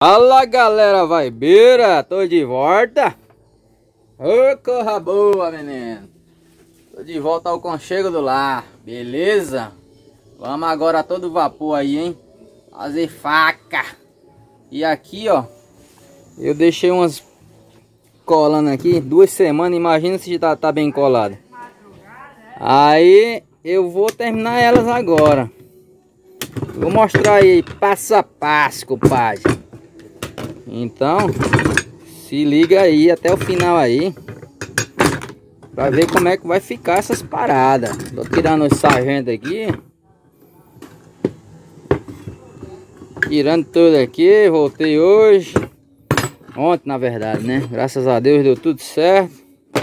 Fala galera, vai beira, tô de volta. Ô, corra boa, menino. Tô de volta ao conchego do lar, beleza? Vamos agora a todo vapor aí, hein? Fazer faca. E aqui, ó, eu deixei umas colando aqui 2 semanas, imagina se tá bem colado. Aí eu vou terminar elas agora. Vou mostrar aí passo a passo, compadre. Então, se liga aí até o final aí, pra ver como é que vai ficar essas paradas. Tô tirando os sargentos aqui, tirando tudo aqui. Voltei hoje, ontem na verdade, né? Graças a Deus deu tudo certo.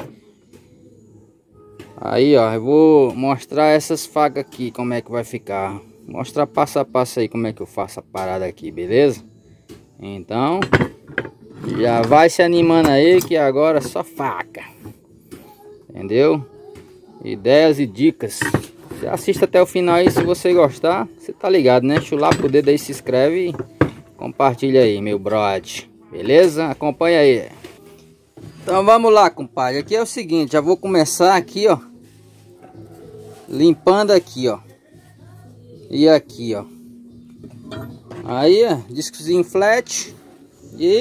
Aí, ó, eu vou mostrar essas facas aqui, como é que vai ficar. Mostrar passo a passo aí como é que eu faço a parada aqui, beleza? Então, já vai se animando aí que agora é só faca. Entendeu? Ideias e dicas. Você assista até o final aí, se você gostar, você tá ligado, né? Chulapa o dedo aí, se inscreve e compartilha aí, meu brother. Beleza? Acompanha aí. Então vamos lá, compadre. Aqui é o seguinte, já vou começar aqui, ó, limpando aqui, ó, e aqui, ó. Aí, discozinho flat e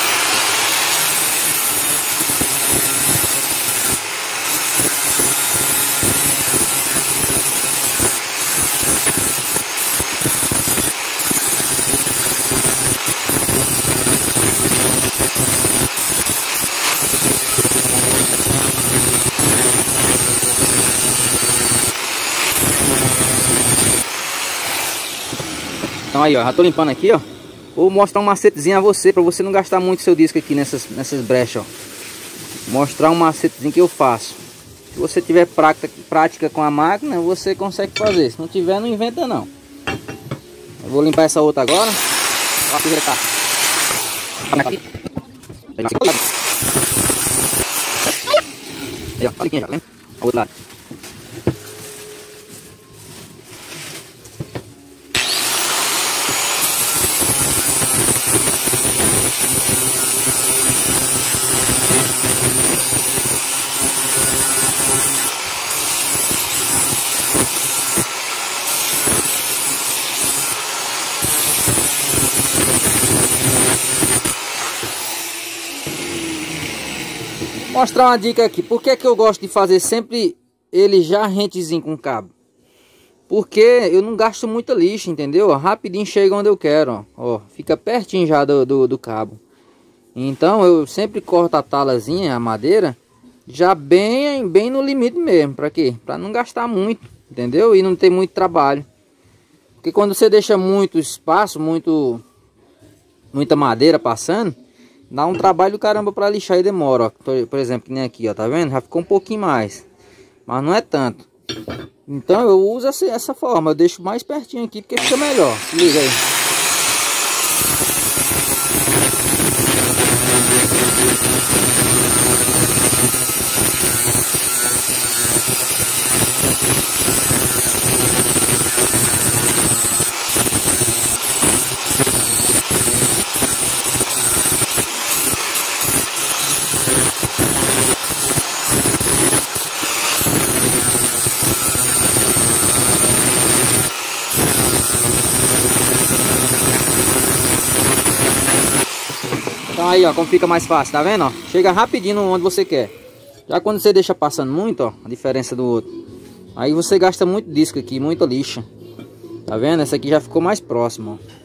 então aí, ó, já tô limpando aqui, ó. Vou mostrar um macetezinho a você, pra você não gastar muito seu disco aqui nessas brechas, ó. Mostrar um macetezinho que eu faço. Se você tiver prática com a máquina, você consegue fazer. Se não tiver, não inventa não. Eu vou limpar essa outra agora. Ó, a sujeira tá. Aqui. Aí, ó, olha aqui já, né? O outro lado. Mostrar uma dica aqui. Por que eu gosto de fazer sempre ele já rentezinho com cabo? Porque eu não gasto muita lixa, entendeu? Rapidinho chega onde eu quero, ó. Fica pertinho já do cabo. Então eu sempre corto a talazinha, a madeira, já bem no limite mesmo. Pra quê? Pra não gastar muito, entendeu? E não ter muito trabalho. Porque quando você deixa muito espaço, muita madeira passando, dá um trabalho do caramba pra lixar e demora, ó. Por exemplo, que nem aqui, ó, tá vendo? Já ficou um pouquinho mais, mas não é tanto. Então eu uso essa forma, eu deixo mais pertinho aqui porque fica melhor. Se liga aí. Então aí, ó, como fica mais fácil, tá vendo, ó? Chega rapidinho onde você quer. Já quando você deixa passando muito, ó, a diferença do outro, aí você gasta muito disco aqui, muita lixa. Tá vendo? Essa aqui já ficou mais próximo, ó.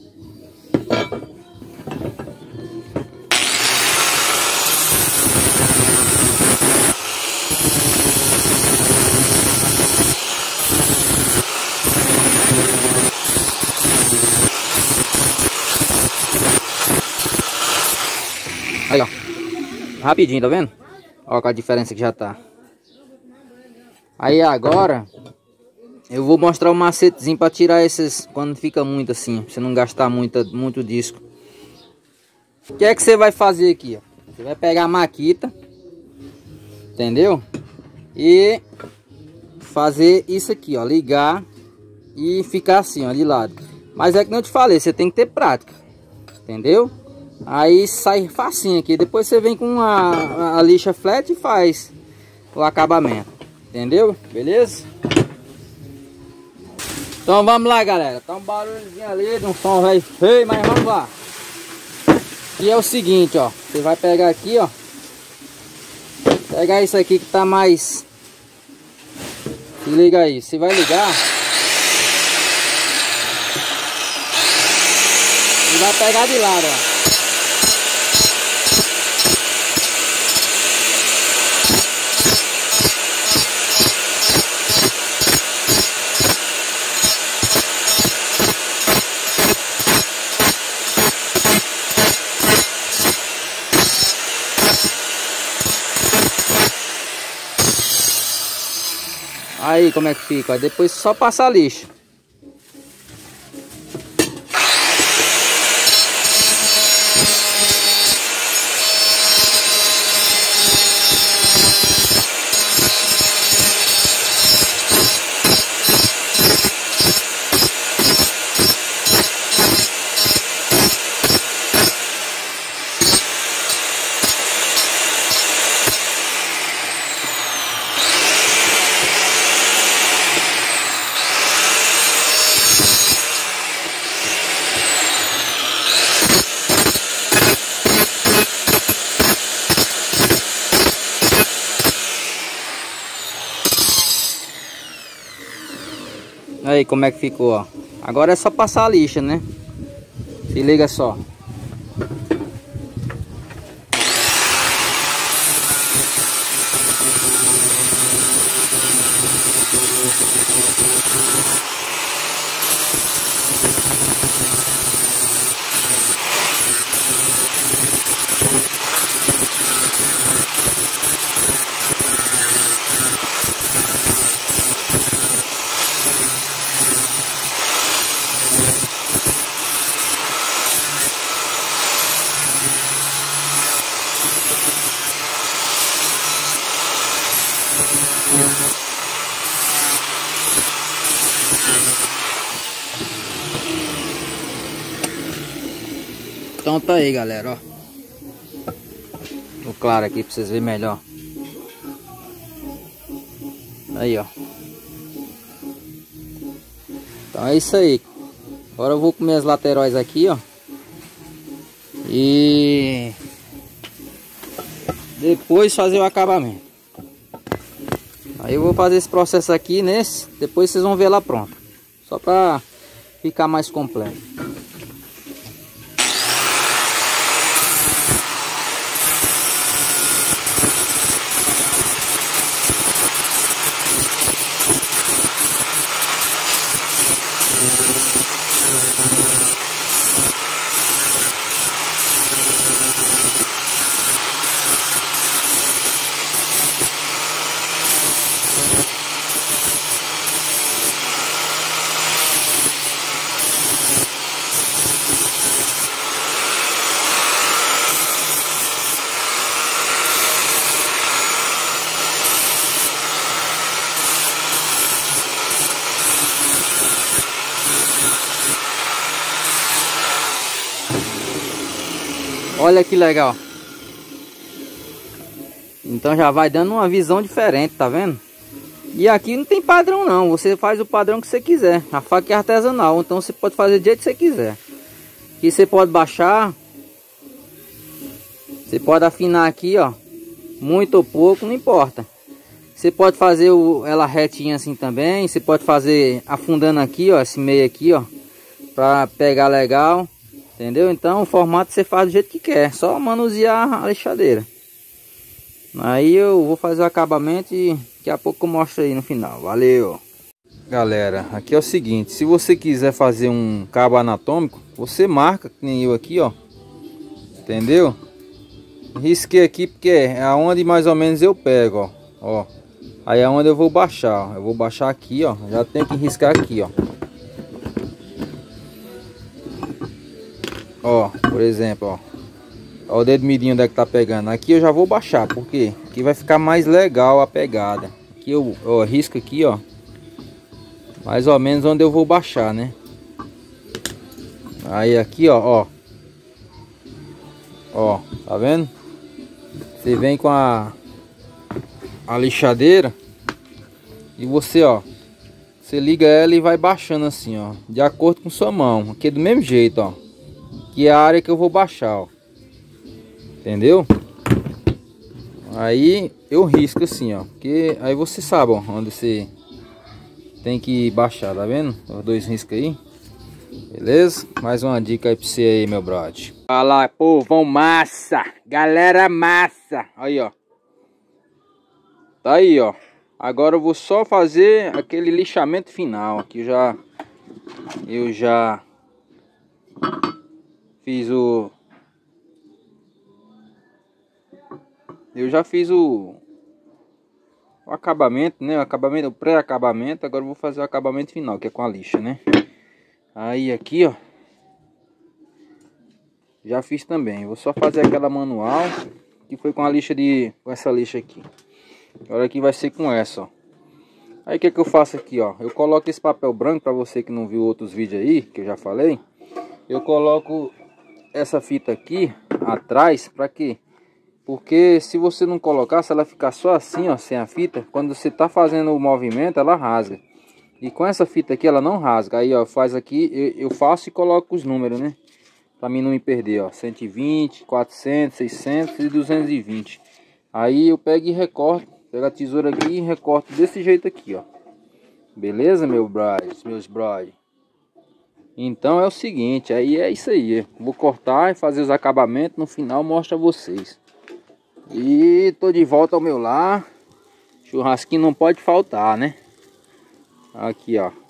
Aí, ó, rapidinho, tá vendo? Ó, com a diferença que já tá. Aí agora eu vou mostrar o macetezinho para tirar esses, quando fica muito assim, pra você não gastar muito disco. O que é que você vai fazer aqui, ó? Você vai pegar a maquita, entendeu? E fazer isso aqui, ó, ligar e ficar assim, ó, de lado. Mas é que não te falei, você tem que ter prática. entendeu? Aí sai facinho aqui. Depois você vem com a lixa flat e faz o acabamento, entendeu? Beleza? Então vamos lá, galera. Tá um barulhozinho ali, de um som velho feio, mas vamos lá. E é o seguinte, ó. Você vai pegar aqui, ó. Pegar isso aqui que tá mais... Se liga aí. Você vai ligar. E vai pegar de lado, ó. Aí como é que fica, ó. Depois só passar lixo. Aí como é que ficou, ó. Agora é só passar a lixa, né? Se liga só. Então tá aí, galera, ó. Vou claro aqui pra vocês verem melhor. Aí, ó. Então é isso aí. Agora eu vou comer as laterais aqui, ó. E depois fazer o acabamento. Aí eu vou fazer esse processo aqui nesse. Depois vocês vão ver lá pronto. Só pra ficar mais completo. Olha que legal. Então já vai dando uma visão diferente, tá vendo? E aqui não tem padrão não. Você faz o padrão que você quiser. A faca é artesanal, então você pode fazer do jeito que você quiser. Aqui você pode baixar. Você pode afinar aqui, ó. Muito ou pouco, não importa. Você pode fazer ela retinha assim também. Você pode fazer afundando aqui, ó. Esse meio aqui, ó. Pra pegar legal. Entendeu? Então o formato você faz do jeito que quer. Só manusear a lixadeira. Aí eu vou fazer o acabamento e daqui a pouco eu mostro aí no final. Valeu! Galera, aqui é o seguinte. Se você quiser fazer um cabo anatômico, você marca, que nem eu aqui, ó. Entendeu? Risquei aqui porque é aonde mais ou menos eu pego, ó. Aí é onde eu vou baixar. Eu vou baixar aqui, ó. Já tem que riscar aqui, ó. Ó, por exemplo, ó. Ó o dedo midinho onde é que tá pegando. Aqui eu já vou baixar, porque aqui vai ficar mais legal a pegada. Aqui eu risco aqui, ó. Mais ou menos onde eu vou baixar, né? Aí aqui, ó. Ó, tá vendo? Você vem com a lixadeira e você, ó, você liga ela e vai baixando assim, ó, de acordo com sua mão. Aqui é do mesmo jeito, ó, que é a área que eu vou baixar, ó. Entendeu? Aí eu risco assim, ó, porque aí você sabe, ó, onde você tem que baixar, tá vendo? Os dois riscos aí. Beleza? Mais uma dica aí pra você aí, meu brother. Olha lá, povão massa. Galera massa. Aí, ó. Tá aí, ó. Agora eu vou só fazer aquele lixamento final. Aqui eu já fiz o... Eu já fiz o acabamento, né? O pré-acabamento. Agora eu vou fazer o acabamento final, que é com a lixa, né? Aí aqui, ó, já fiz também. Vou só fazer aquela manual, que foi com a lixa com essa lixa aqui. Agora aqui vai ser com essa, ó. Aí o que eu faço aqui, ó? Eu coloco esse papel branco, para você que não viu outros vídeos aí, que eu já falei. Eu coloco essa fita aqui atrás, para quê? Porque se você não colocar, se ela ficar só assim, ó, sem a fita, quando você tá fazendo o movimento, ela rasga. E com essa fita aqui ela não rasga. Aí, ó, faz aqui, eu faço e coloco os números, né? Pra mim não me perder, ó. 120, 400, 600 e 220. Aí eu pego e recorto. Pego a tesoura aqui e recorto desse jeito aqui, ó. Beleza, meus brothers? Então é o seguinte, aí é isso aí. Vou cortar e fazer os acabamentos. No final mostro a vocês. E tô de volta ao meu lar. Churrasquinho não pode faltar, né? Aqui, ó,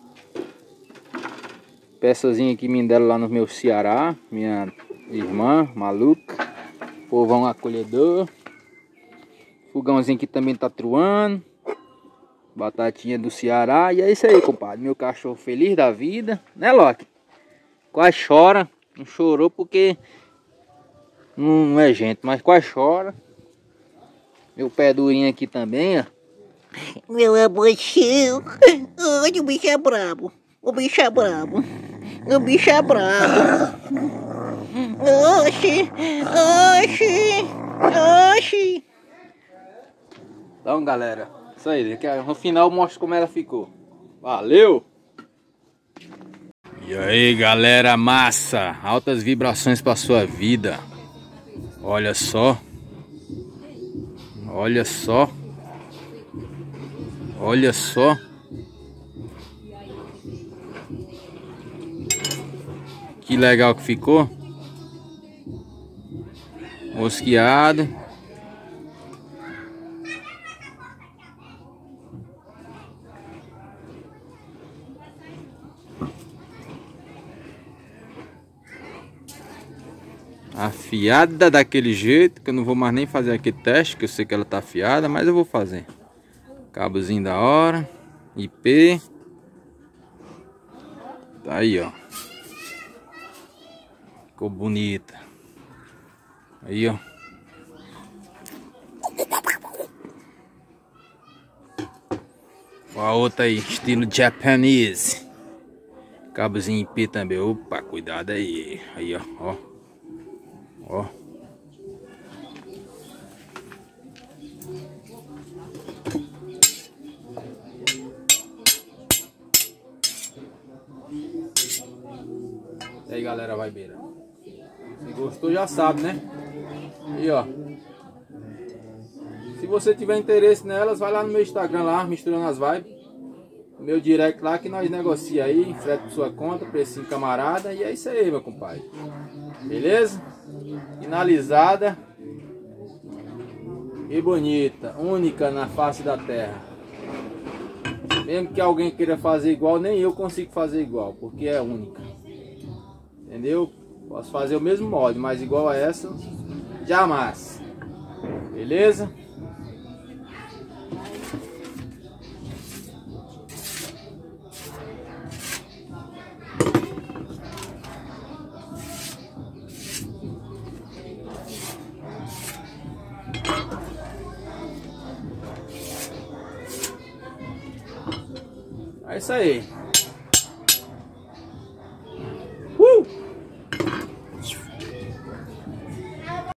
peçazinha que me deram lá no meu Ceará. Minha irmã maluca, povão acolhedor. Fogãozinho aqui também tá truando. Batatinha do Ceará. E é isso aí, compadre. Meu cachorro feliz da vida, né, Loki? Quase chora. Não chorou porque não é gente, mas quase chora. Meu pé durinho aqui também, ó. Meu amorzinho, olha, o bicho é brabo, o bicho é brabo, o bicho é brabo. Oxi, oxi, oxi. Então, galera, isso aí. No final eu mostro como ela ficou. Valeu! E aí, galera massa, altas vibrações para sua vida. Olha só. Olha só. Olha só. Que legal que ficou. Mosqueado. Afiada daquele jeito, que eu não vou mais nem fazer aquele teste, que eu sei que ela tá afiada, mas eu vou fazer. Cabozinho da hora, IP. Tá aí, ó. Ficou bonita. Aí, ó. A outra aí, estilo Japanese. Cabozinho IP também. Opa, cuidado aí. Aí, ó, ó. Ó. E aí, galera, vai beira. Se gostou já sabe, né? Aí, ó. Se você tiver interesse nelas, vai lá no meu Instagram lá, Misturando as Vibes. Meu direct lá que nós negocia aí, frete por sua conta, precinho camarada. E é isso aí, meu compadre. Beleza? Finalizada e bonita, única na face da terra. Mesmo que alguém queira fazer igual, nem eu consigo fazer igual, porque é única. Entendeu? Posso fazer o mesmo molde, mas igual a essa, jamais. Beleza? É isso aí.